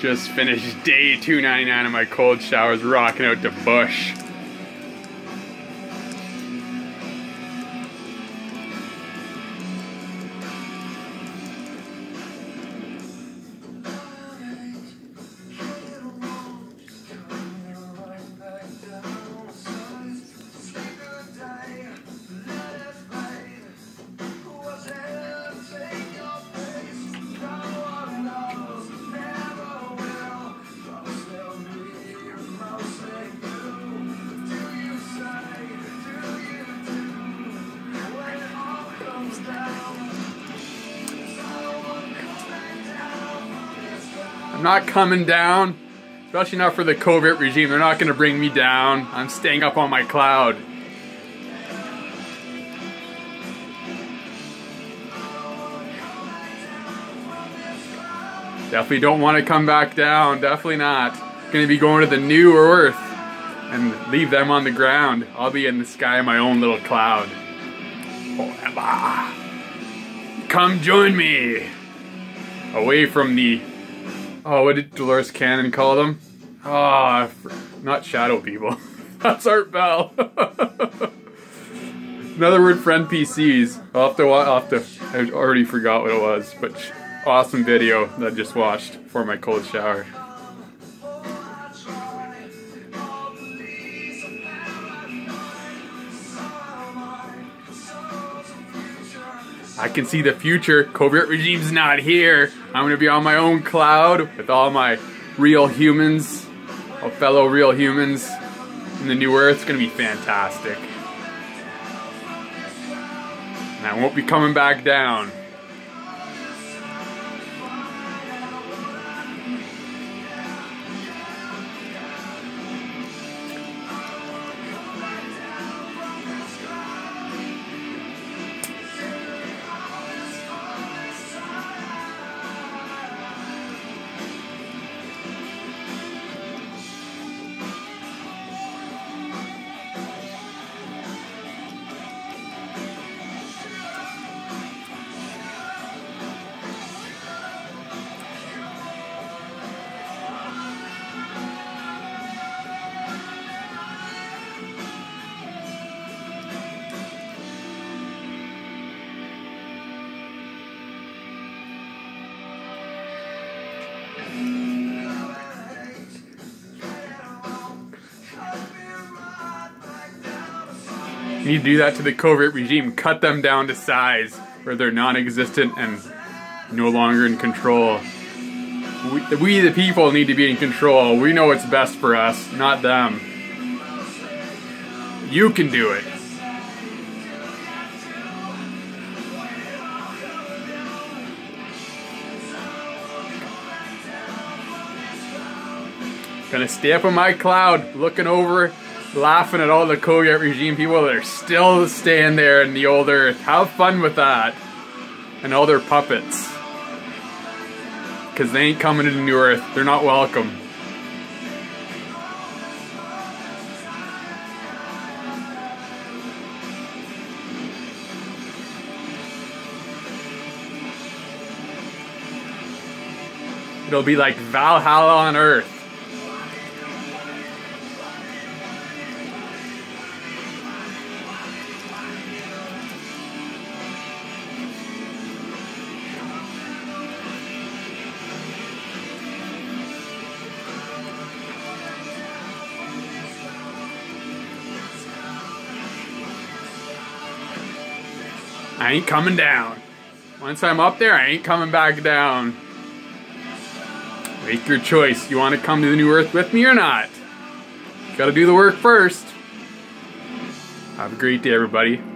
Just finished day 299 of my cold showers, rocking out to Bush. I'm not coming down, especially not for the covert regime. They're not going to bring me down. I'm staying up on my cloud. Definitely don't want to come back down. Definitely not. Going to be going to the new Earth and leave them on the ground. I'll be in the sky in my own little cloud. Forever. Come join me. Away from the... Oh, what did Dolores Cannon call them? Oh, not shadow people. That's Art Bell. Another word for NPCs. I'll have to, I already forgot what it was, but awesome video that I just watched for my cold shower. I can see the future. Covert regime's not here. I'm gonna be on my own cloud with all my real humans, all fellow real humans in the new Earth. It's gonna be fantastic. And I won't be coming back down. You need to do that to the covert regime. Cut them down to size where they're non-existent and no longer in control. We the people need to be in control. We know what's best for us, not them. You can do it. Gonna stay up on my cloud, looking over, laughing at all the covert regime people that are still staying there in the old Earth. Have fun with that. And all their puppets. Because they ain't coming to the new Earth. They're not welcome. It'll be like Valhalla on Earth. I ain't coming down. Once I'm up there, I ain't coming back down. Make your choice. You want to come to the new Earth with me or not? Gotta do the work first. Have a great day, everybody.